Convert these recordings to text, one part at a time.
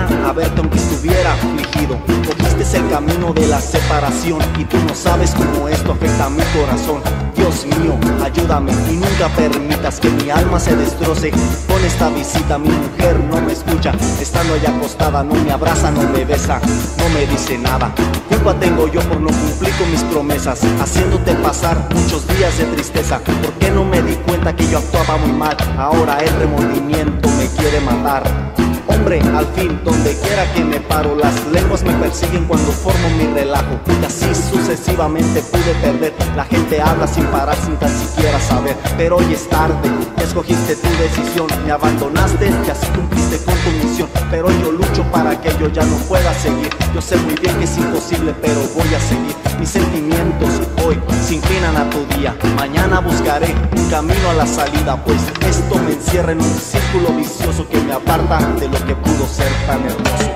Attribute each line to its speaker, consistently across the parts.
Speaker 1: pena a verte aunque estuviera afligido. Cogiste el camino de la separación y tú no sabes cómo esto afecta a mi corazón. Dios mío, ayúdame y nunca permitas que mi alma se destroce con esta visita. Mi mujer no me escucha, estando allá acostada, no me abraza, no me besa, no me dice nada. Culpa tengo yo por no cumplir con mis promesas, haciéndote pasar muchos días de tristeza. ¿Por qué no me di cuenta que yo actuaba muy mal? Ahora el remordimiento me quiere matar. Hombre, al fin, donde quiera que me paro, las lenguas me persiguen cuando formo mi relajo. Y así sucesivamente pude perder. La gente habla sin parar, sin tan siquiera saber. Pero hoy es tarde, escogiste tu decisión. Me abandonaste y así cumpliste con tu misión. Pero yo lucho para que yo ya no pueda seguir. Yo sé muy bien que es imposible, pero voy a seguir. Mis sentimientos hoy se inclinan a tu día. Mañana buscaré un camino a la salida, pues esto me encierra en un círculo vicioso que me aparta de lo que pudo ser tan hermoso.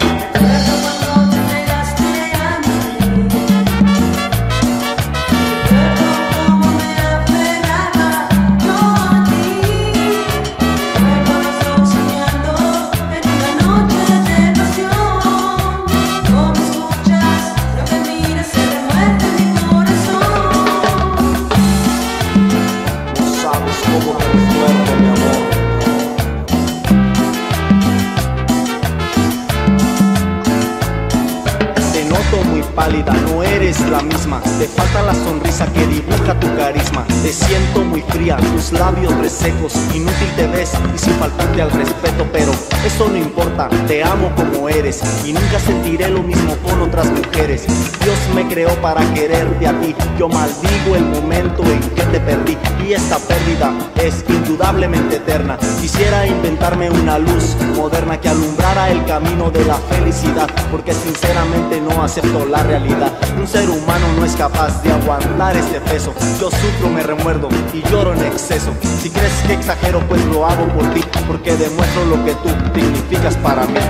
Speaker 1: Pálida, no eres la misma, te falta la sonrisa que dibuja tu carisma. Te siento muy fría, tus labios resecos, inútil te ves y sin faltarte al respeto. Pero eso no importa, te amo como eres y nunca sentiré lo mismo con otras mujeres. Dios me creó para quererte a ti, yo maldigo el momento en que te perdí. Y esta pérdida es indudablemente eterna. Quisiera inventarme una luz moderna que alumbrara el camino de la felicidad, porque sinceramente no acepto la realidad. Un ser humano no es capaz de aguantar este peso. Yo sufro, me remuerdo y lloro en exceso. Si crees que exagero, pues lo hago por ti, porque demuestro lo que tú significas para mí.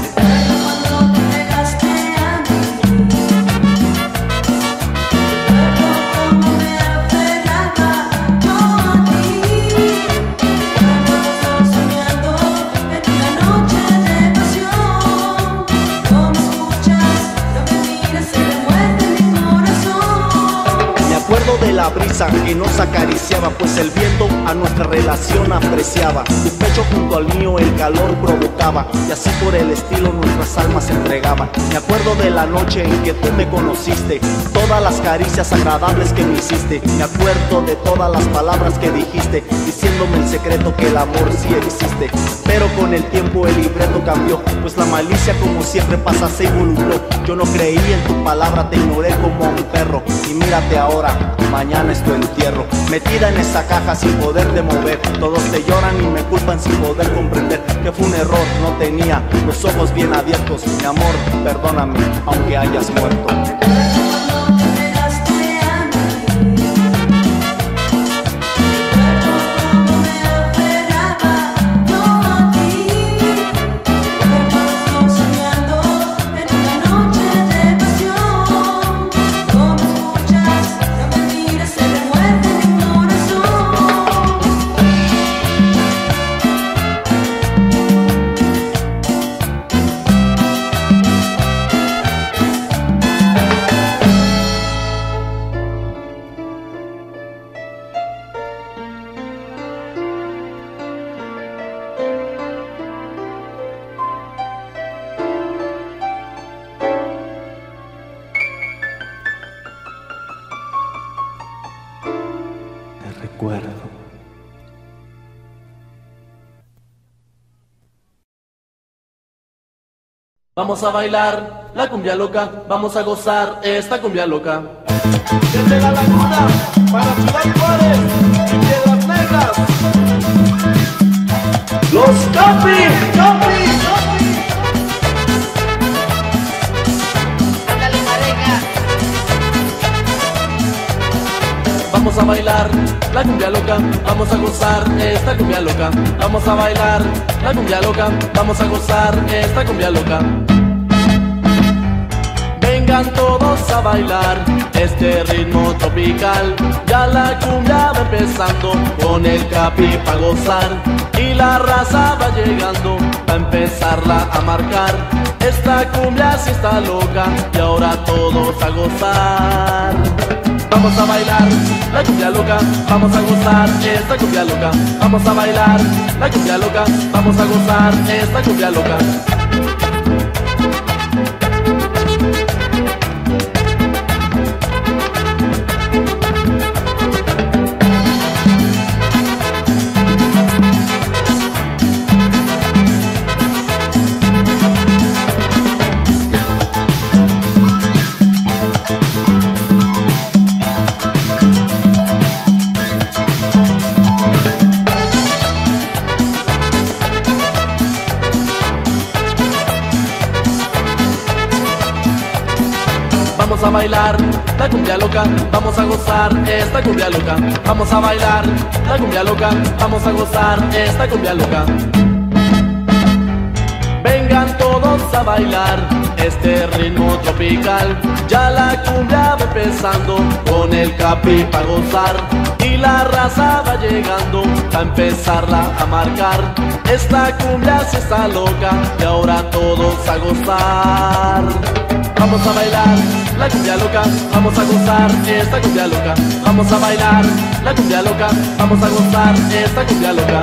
Speaker 1: De la brisa que nos acariciaba, pues el viento a nuestra relación apreciaba. Tu pecho junto al mío el calor provocaba, y así por el estilo nuestras almas se entregaban. Me acuerdo de la noche en que tú me conociste, todas las caricias agradables que me hiciste. Me acuerdo de todas las palabras que dijiste, diciéndome el secreto que el amor sí existe. Pero con el tiempo el libreto cambió, pues la malicia como siempre pasa se involucró. Yo no creí en tu palabra, te ignoré como a un perro, y mírate ahora, mañana es tu entierro. Metida en esa caja sin poderte mover, todos te lloran y me culpan sin poder comprender que fue un error, no tenía los ojos bien abiertos. Mi amor, perdóname, aunque hayas muerto. Recuerdo.
Speaker 2: Vamos a bailar la cumbia loca, vamos a gozar esta cumbia loca. Desde la laguna para Ciudad Juárez y Piedras Negras, los Capi.
Speaker 3: Ándale, pareja.
Speaker 2: Vamos a bailar la cumbia loca, vamos a gozar esta cumbia loca. Vamos a bailar la cumbia loca, vamos a gozar esta cumbia loca. Vengan todos a bailar este ritmo tropical. Ya la cumbia va empezando con el Capi pa' gozar, y la raza va llegando pa' empezarla a marcar. Esta cumbia sí está loca y ahora todos a gozar. Vamos a bailar la cumbia loca, vamos a gozar esta cumbia loca. Vamos a bailar la cumbia loca, vamos a gozar esta cumbia loca. Vamos a bailar la cumbia loca, vamos a gozar esta cumbia loca. Vamos a bailar la cumbia loca, vamos a gozar esta cumbia loca. Vengan todos a bailar este ritmo tropical. Ya la cumbia va empezando con el Capi pa' gozar. Y la raza va llegando a empezarla a marcar. Esta cumbia sí está loca y ahora todos a gozar. Vamos a bailar la cumbia loca, vamos a gozar esta cumbia loca. Vamos a bailar la cumbia loca, vamos a gozar esta cumbia loca.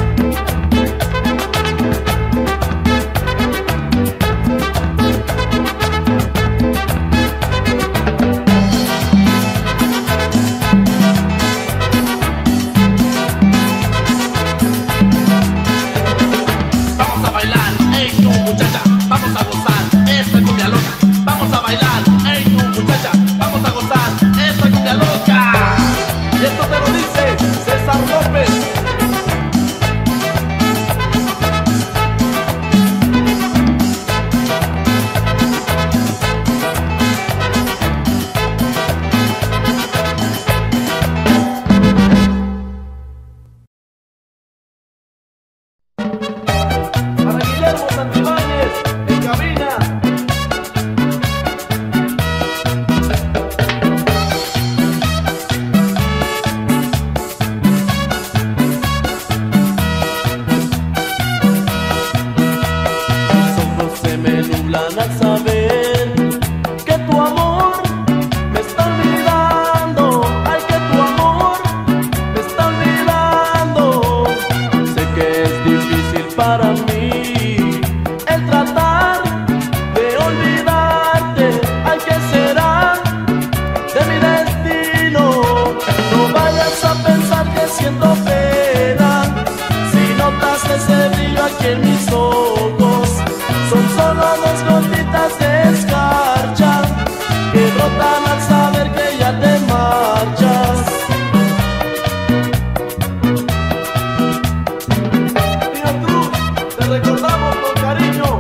Speaker 2: Vamos a bailar, ey tú muchacha, vamos a gozar esta cumbia loca. Vamos a bailar, ey tú muchacha, vamos a gozar esta cumbia loca. Y esto te lo dice César López. Para Guillermo Santibáñez, en cabina. Al saber que tu amor me está olvidando, ay que tu amor me está olvidando. Sé que es difícil para mí el tratar de olvidarte, ay que será de mi destino. No vayas a pensar que siento pena si notas ese brillo aquí en mis ojos. Son solo dos gotitas de escarcha que brotan al saber que ya te marchas. Tío Cruz, te recordamos con cariño.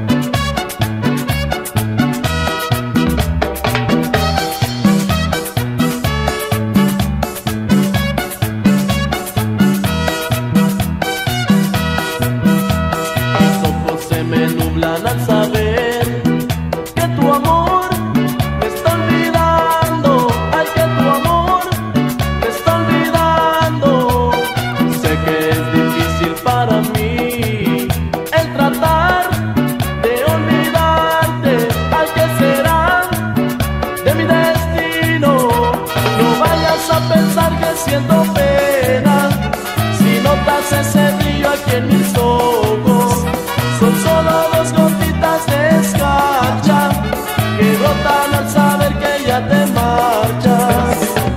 Speaker 2: Al saber que tu amor me está olvidando, ay que tu amor me está olvidando. Sé que es difícil para mí el tratar de olvidarte, ay que será de mi destino. No vayas a pensar que siento pena si notas ese brillo aquí en mis ojos. Son solo dos gotitas de escarcha que brotan al saber que ya te marchas.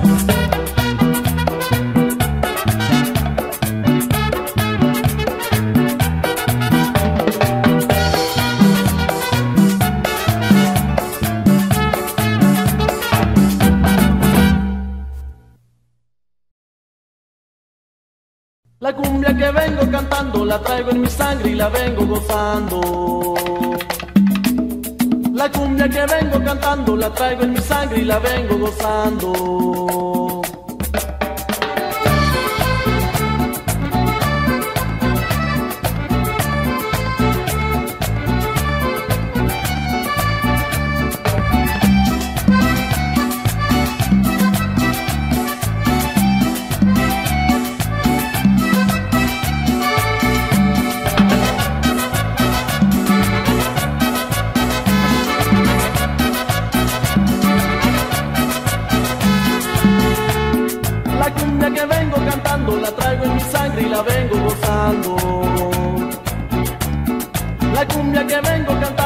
Speaker 2: La cumbia que vengo cantando la traigo en mi sangre y la vengo gozando. La cumbia que vengo cantando la traigo en mi sangre y la vengo gozando.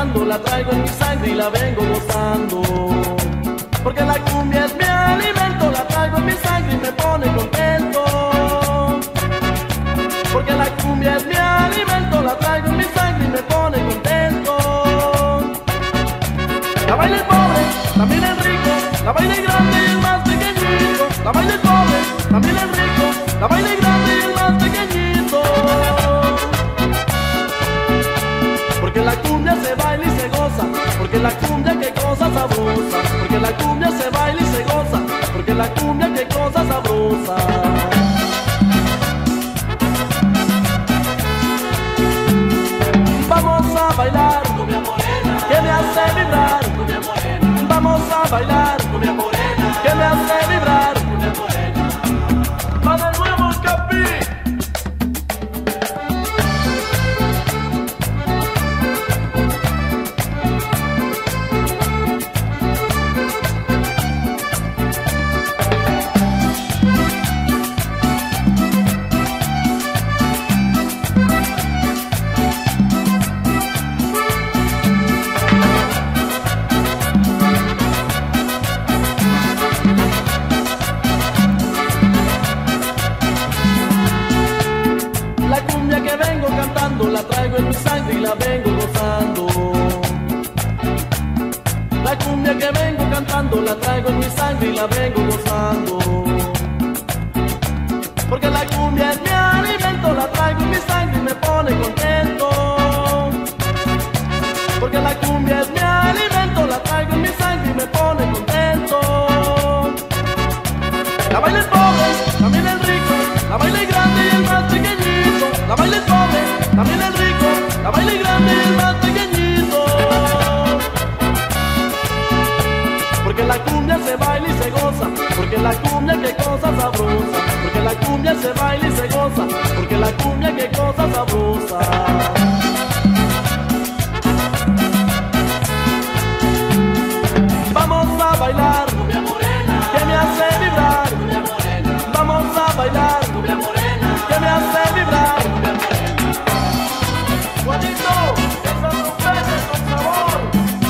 Speaker 2: cantando, la traigo en mi sangre y la vengo gozando. Porque la cumbia es mi alimento, la traigo en mi sangre y me pone contento. Porque la cumbia es mi alimento, la traigo en mi sangre y me pone contento. La baila el pobre, también el rico, la baila el grande y el más pequeñito. La baila el pobre, también el rico, la baila el grande y el más pequeñito. Porque la cumbia se baila y se goza, porque la cumbia que cosa sabrosa. Porque la cumbia se baila y se goza, porque la cumbia que cosa sabrosa. Vamos a bailar, cumbia morena, que me hace vibrar, cumbia morena. Vamos a bailar, cumbia morena, que me hace vibrar, cumbia morena. Va de nuevo, Capi. La traigo en mi sangre y la vengo gozando. La cumbia que vengo cantando, la traigo en mi sangre y la vengo gozando. Porque la cumbia es mi alimento, la traigo en mi sangre y me pone contento. Porque la cumbia es mi alimento, la traigo en mi sangre y me pone contento. La baila el pobre, también el rico, la baila el grande y el más pequeñito. La baila el pobre, también el rico, la baila el grande y el más pequeñito. Porque la cumbia se baila y se goza, porque la cumbia que cosa sabrosa. Porque la cumbia se baila y se goza, porque la cumbia que cosa sabrosa. Vamos a bailar, cumbia morena, que me hace vibrar, cumbia morena. Vamos a bailar, cumbia morena, que me hace vibrar, cumbia morena. Juanito, esas son peces con sabor.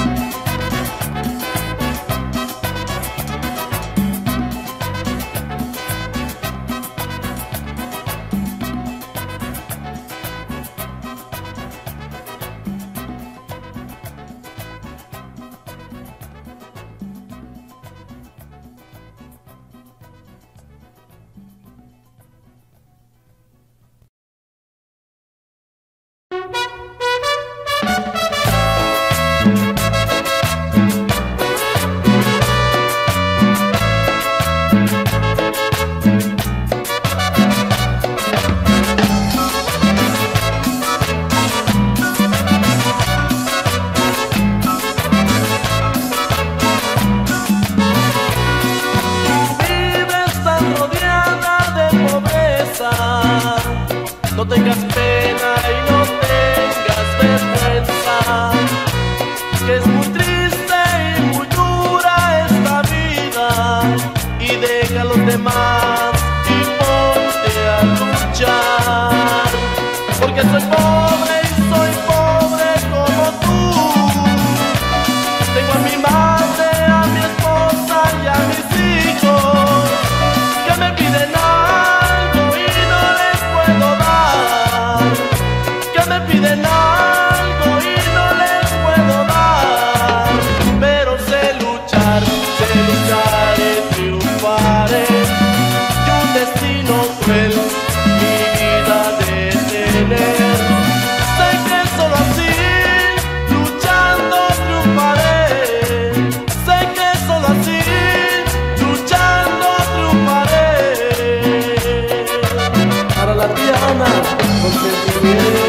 Speaker 2: No tengas pena y no tengas vergüenza, que es muy triste y muy dura esta vida, y deja a los demás y ponte a luchar, porque soy pobre y soy pobre como tú. Tengo a mi madre, a mi esposa y a mis hijos que me piden algo y no les puedo dar, que me piden algo y no les puedo dar, pero sé luchar y triunfaré, y un destino cruel mi vida detener. Sé que solo así, luchando triunfaré, sé que solo así, luchando triunfaré. Para la Diana, con sentimiento.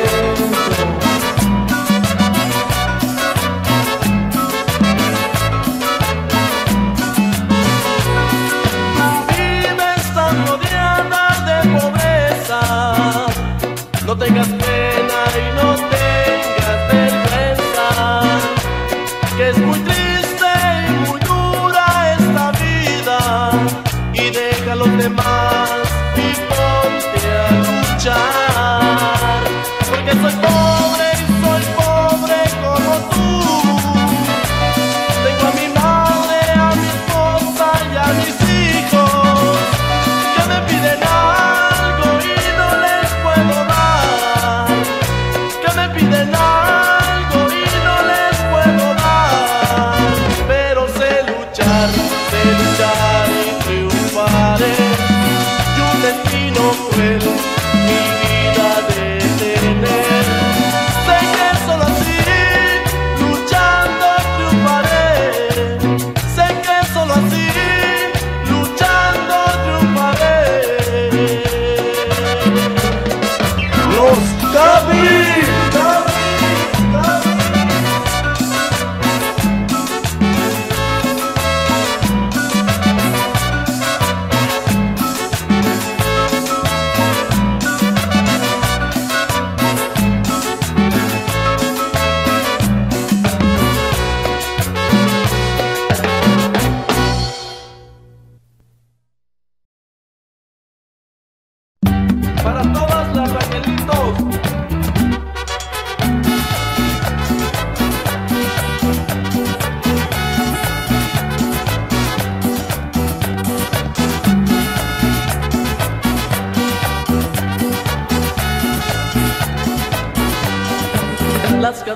Speaker 2: Vives tan rodeada de pobreza, no tengas pena y no tengas vergüenza, que es muy triste y muy dura esta vida, y deja a los demás y ponte a luchar, porque soy pobre y soy pobre como tú.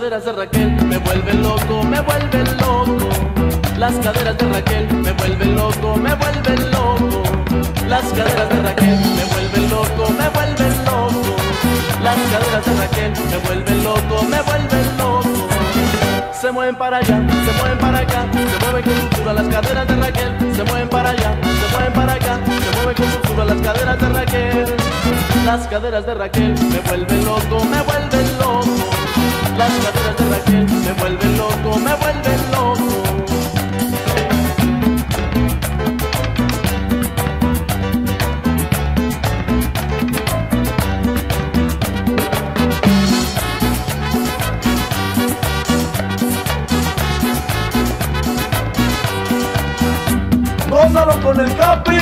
Speaker 2: caderas de Raquel me vuelven loco, me vuelven loco. Las caderas de Raquel me vuelven loco, me vuelven loco. Las caderas de Raquel me vuelven loco, me vuelven loco. Las caderas de Raquel me vuelven loco, me vuelven loco. Se mueven para allá, se mueven para acá, se mueven con dulzura las caderas de Raquel. Se mueven para allá, se mueven para acá, se mueven con dulzura las caderas de Raquel. Las caderas de Raquel me vuelven loco, me vuelven loco. Las caderas de Raquel me vuelven loco, me vuelven loco.
Speaker 4: ¡Gózalo con el Capi!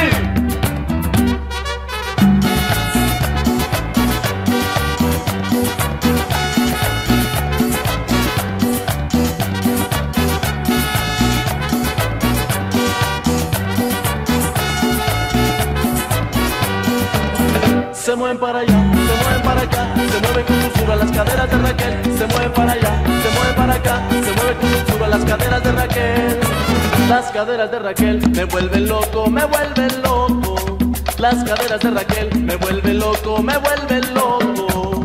Speaker 2: Se mueven para allá, se mueven para acá, se mueven con dulzura las caderas de Raquel. Se mueven para allá, se mueven para acá, se mueven con dulzura las caderas de Raquel. Las caderas de Raquel me vuelven loco, me vuelven loco. Las caderas de Raquel me vuelven loco, me vuelven loco.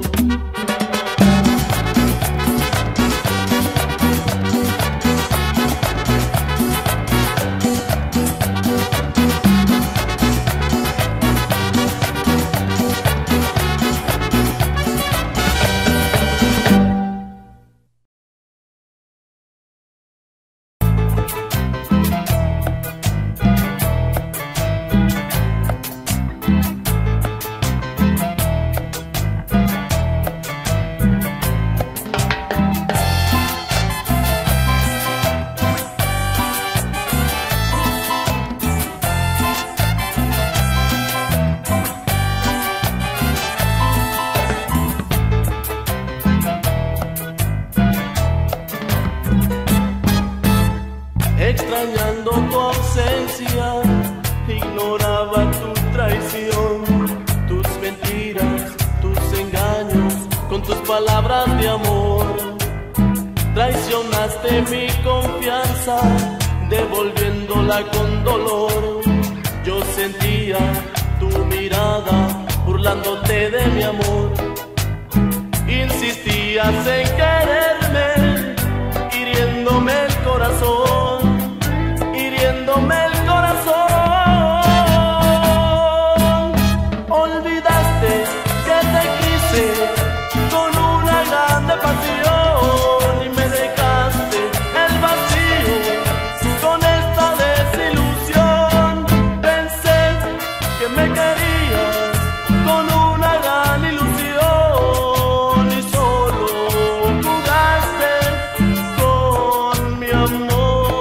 Speaker 2: Extrañando tu ausencia, ignoraba tu traición, tus mentiras, tus engaños, con tus palabras de amor. Traicionaste mi confianza, devolviéndola con dolor. Yo sentía tu mirada, burlándote de mi amor. Insistías en quererme, hiriéndome el corazón, hiriéndome el corazón. Olvidaste que te quise con una grande pasión y me dejaste el vacío con esta desilusión. Pensé que me querías con una gran ilusión y solo jugaste con mi amor.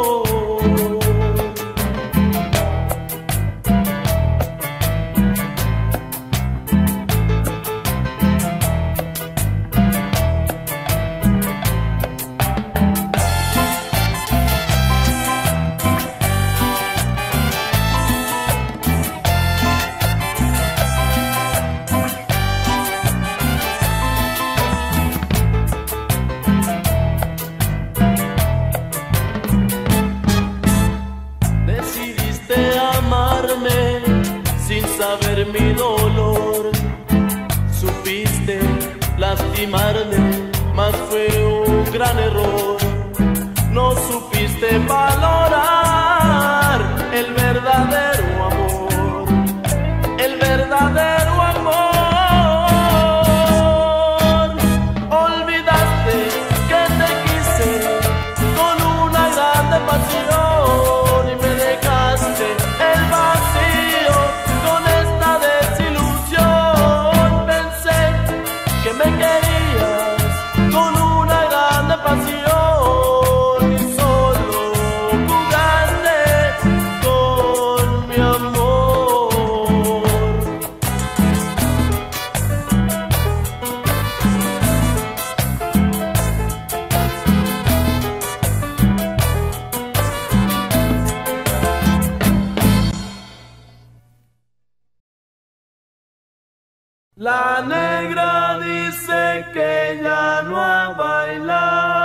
Speaker 2: Decidiste amarme sin saber mi dolor. Supiste lastimarme, mas fue un gran error. No supiste valorar el verdadero amor, el verdadero amor. Olvidaste que te quise con una grande pasión y me dejaste el vacío con esta desilusión. Pensé que me querías con una grande pasión y solo jugaste con mi amor. La negra dice que ya no va a bailar.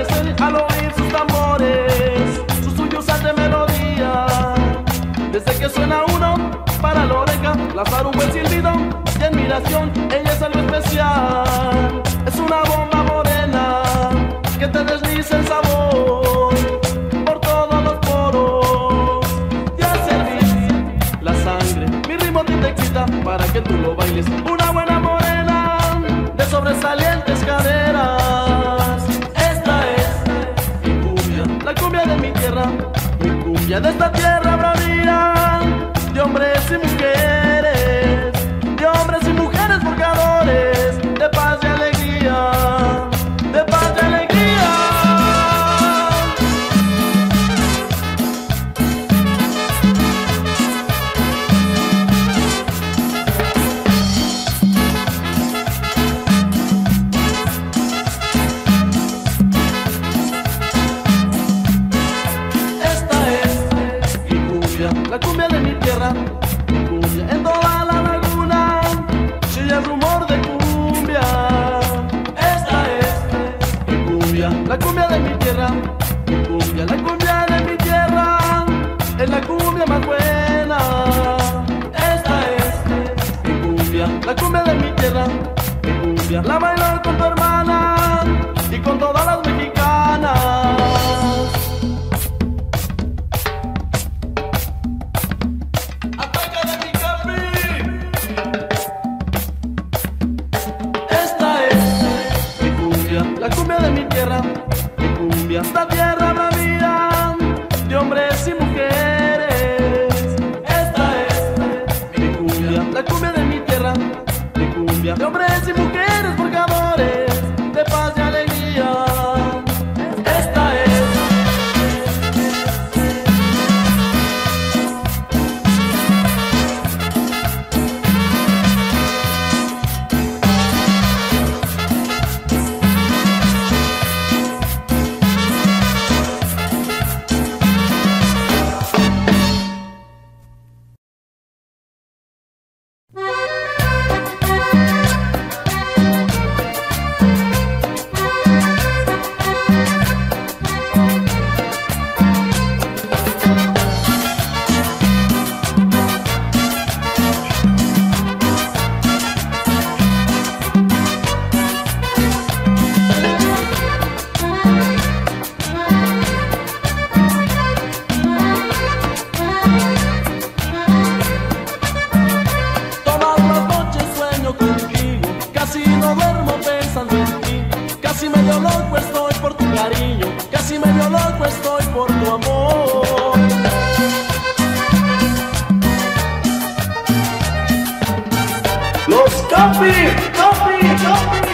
Speaker 2: estremecer al oír sus tambores, sus suyos de melodía. Desde que suena uno para la oreja, lanzar un buen silbido y admiración, ella es algo especial. Es una bomba morena que te desliza el sabor por todos los poros, te hace hervir la sangre. Mi ritmo te excita para que tú lo bailes. Una buena morena de sobresalientes caderas. Esta es mi cumbia, la cumbia de mi tierra, mi cumbia de esta tierra bravía, de hombres y mujeres, de hombres y mujeres forjadores de paz y alegría, de paz y alegría. La cumbia de mi tierra, mi cumbia en toda la laguna, chilla el rumor de cumbia. Esta es mi cumbia, la cumbia de mi tierra, mi cumbia, la cumbia de mi tierra, es la cumbia más buena. Esta es mi cumbia, la cumbia de mi tierra, mi cumbia, la bailo con tu hermana y con todas las mexicanas. La cumbia de mi tierra, mi cumbia, esta tierra bravía, de hombres y mujeres. Esta es mi cumbia, la cumbia de mi tierra, mi cumbia, de hombres y mujeres forjadores de paz y alegría. Esta es. Casi medio loco estoy por tu amor.
Speaker 1: Los Capi, Capi, Capi.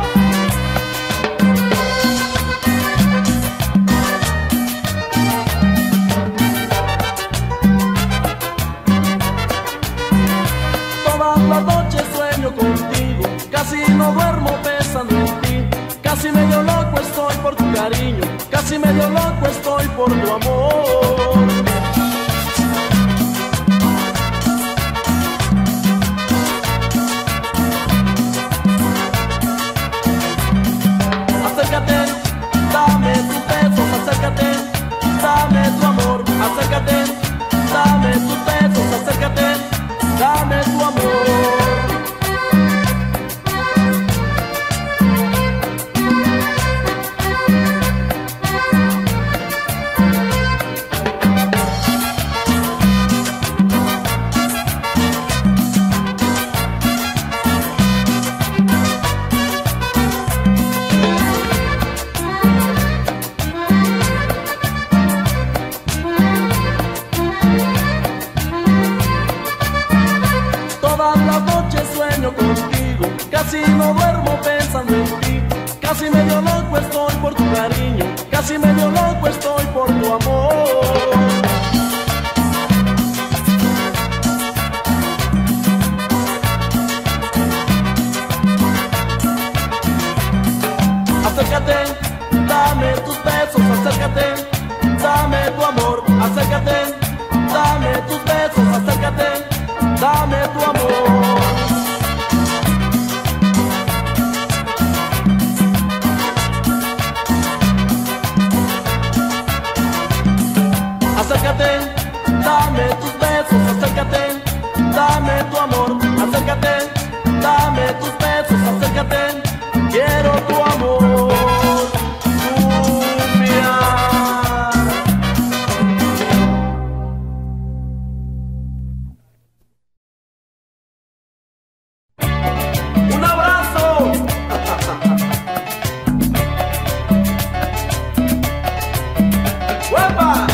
Speaker 2: Todas las noches sueño contigo, casi no duermo pensando en ti. Casi medio loco estoy por tu cariño, casi medio loco estoy por tu amor. Acércate, dame tus besos, acércate, dame tu amor, acércate, dame tus besos, acércate, dame tu amor. Contigo, casi no duermo pensando en ti, casi medio loco estoy por tu cariño, casi medio loco estoy por tu amor. Acércate, dame tus besos, acércate, dame tu amor, acércate, dame tus besos, acércate, dame tu amor. tu amor, acércate, dame tus besos, acércate, quiero tu amor. Un abrazo. ¡Huepa!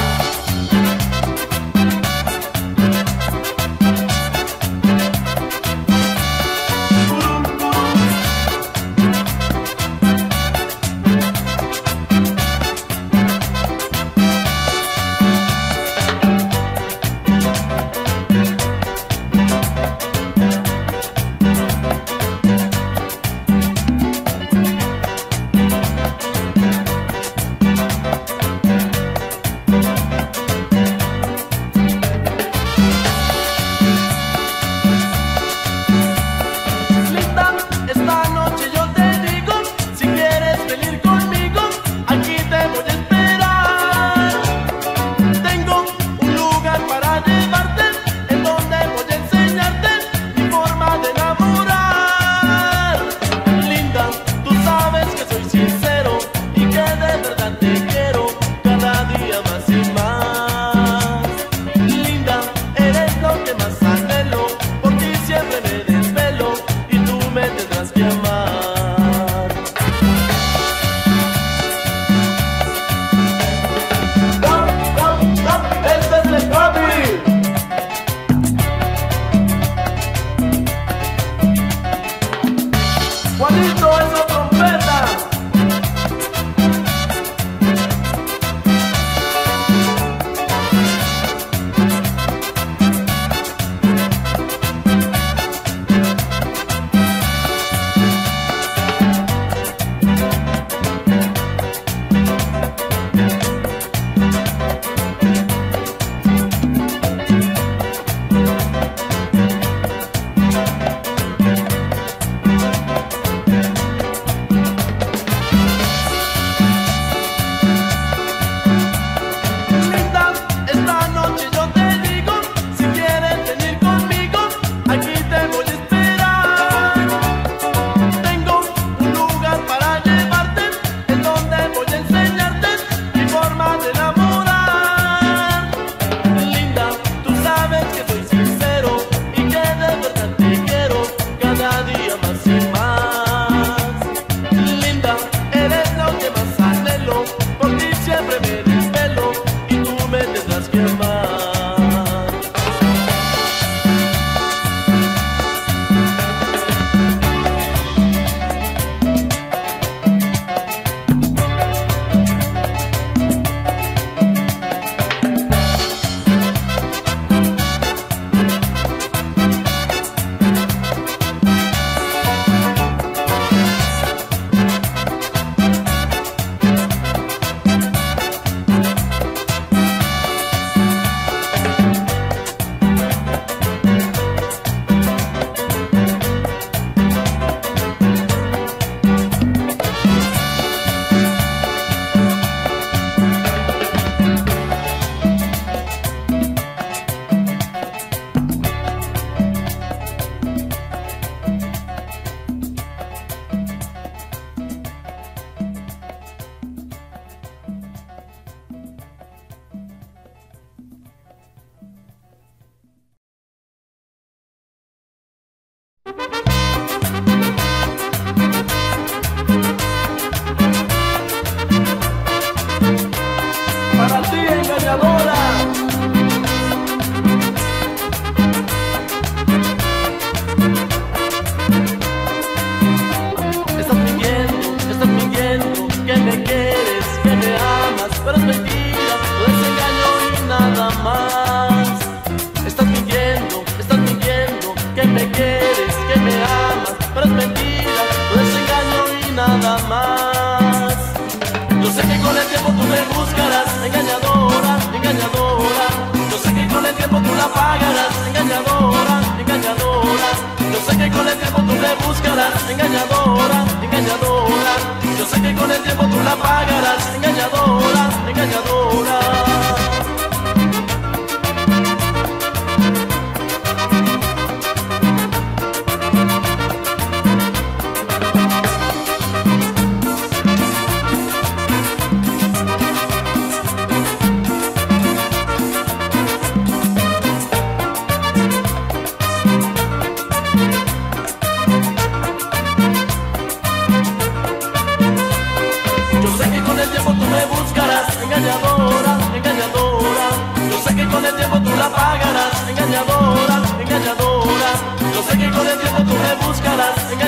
Speaker 2: engañadora, engañadora. Yo sé que con el tiempo tú la pagarás, engañadora, engañadora.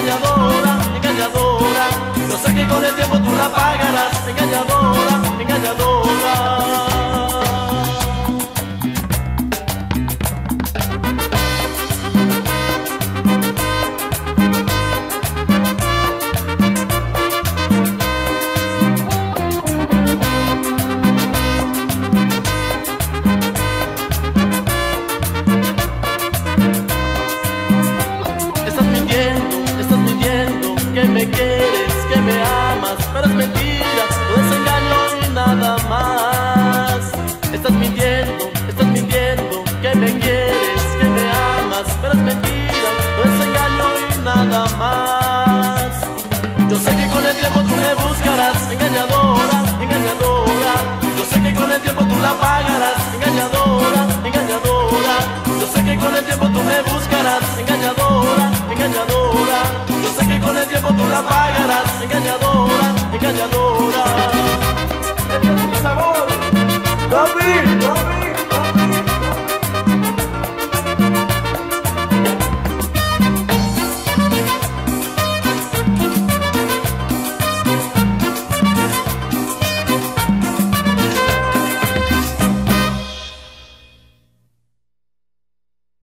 Speaker 2: engañadora, engañadora. Yo sé que con el tiempo tú la pagarás, engañadora.